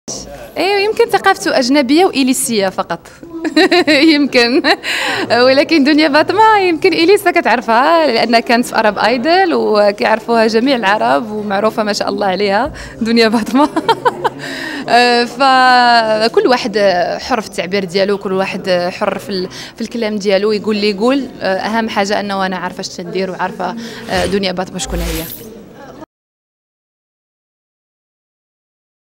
ايوه يمكن ثقافته اجنبيه واليسيه فقط. يمكن. ولكن دنيا فاطمه يمكن اليسا كتعرفها لانها كانت في ارب ايدل وكيعرفوها جميع العرب ومعروفه ما شاء الله عليها دنيا فاطمه. فكل واحد حر في التعبير ديالو، كل واحد حر في الكلام ديالو، يقول لي يقول. اهم حاجه انه انا عارفه اش تندير وعارفه دنيا فاطمه شكون هي.